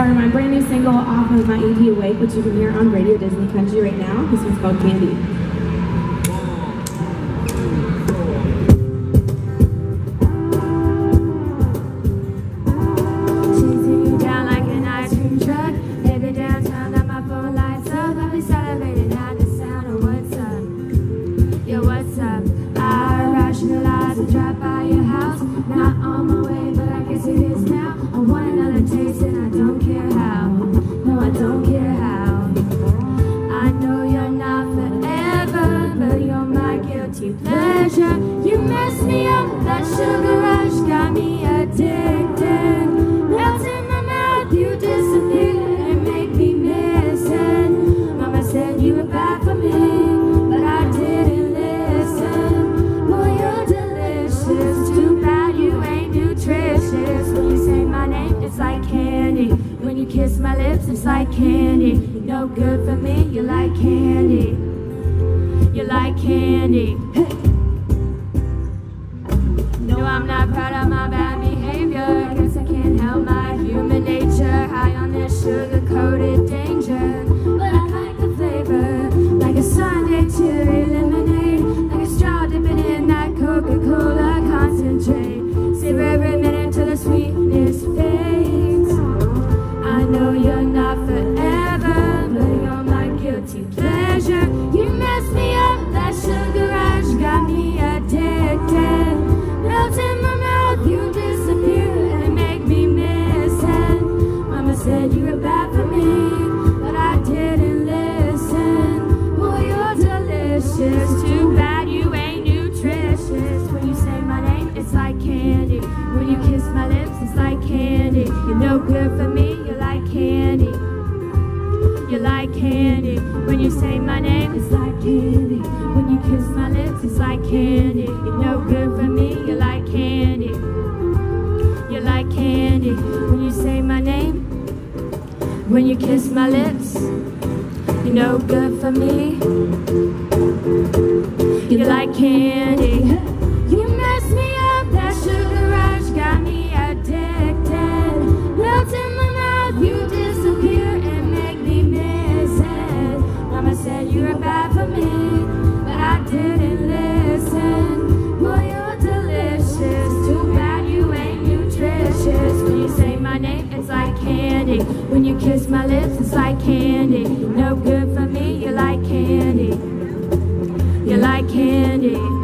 my brand new single off of my EP Awake, which you can hear on Radio Disney Country right now. This one's called Candy. Chasing you down like an ice cream truck. Baby downtown, now my phone lights up. I'll be celebrating at the sound of what's up. Yeah, what's up? I rationalize and drive by your house. Not on my way, but I guess it is now. I want another taste and I don't care how. No, I don't care how. I know you're not forever, but you're my guilty pleasure. You mess me up, that sugar rush got me addicted. Melt in my mouth, you disappear and make me miss it. Mama said you were bad for me, but I didn't listen. Boy, you're delicious, too bad you ain't nutritious. When you say my name, it's like candy. When you kiss my lips, it's like candy. You're no good for me, you're like candy. You're like candy. Hey. No, I'm not proud of my bad behavior. I guess I can't help my human nature. High on this sugar-coated danger, but I like the flavor, like a Sunday cherry lemonade, like a straw dipping in that Coca-Cola concentrate. Savor every minute till the sweetness fades. I know you're not forever, but you're my guilty pleasure. You mess me up, that sugar rush got me addicted. Melt in my mouth, you disappear and make me miss it. Mama said you were bad for me, but I didn't listen. Boy, you're delicious, too bad you ain't nutritious. When you say my name, it's like candy. When you kiss my lips, it's like candy. You're no good for me, you're like candy. You're like candy. When you say my name, it's like candy. When you kiss my lips, it's like candy. You're no good for me, you're like candy. You're like candy. When you say my name, when you kiss my lips, you're no good for me. You're like candy. You mess me up, that sugar rush got me addicted. Melt in my mouth, you disappear and make me miss it. Mama said you were bad for me, but I didn't listen. Boy, you're delicious, too bad you ain't nutritious. When you say my name, it's like candy. When you kiss my lips, it's like candy. You're no good for me, you're like candy. You're like candy.